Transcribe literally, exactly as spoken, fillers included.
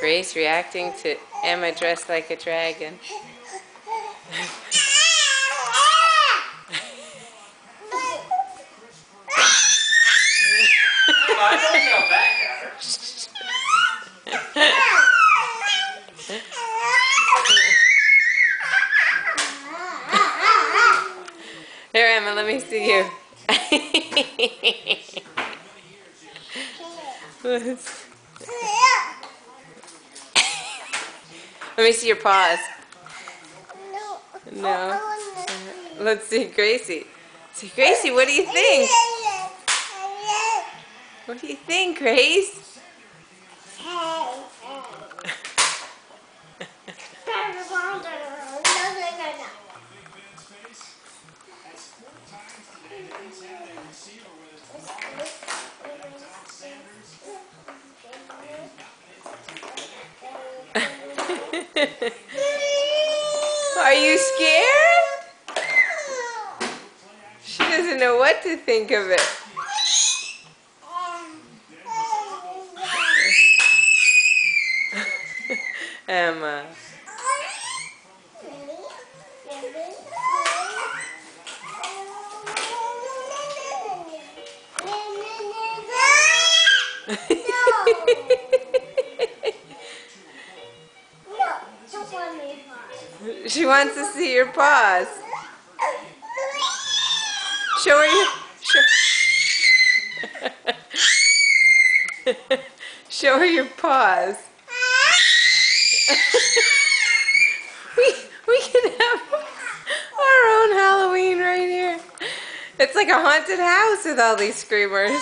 Grace reacting to Emma dressed like a dragon. I don't yell back at her. Here, Emma, let me see you. Let me see your paws. No. Let's see Gracie. See Gracie, what do you think? What do you think, Grace? Are you scared? She doesn't know what to think of it. Emma. She wants to see your paws. Show her your show, show her your paws. we we can have our own Halloween right here. It's like a haunted house with all these screamers.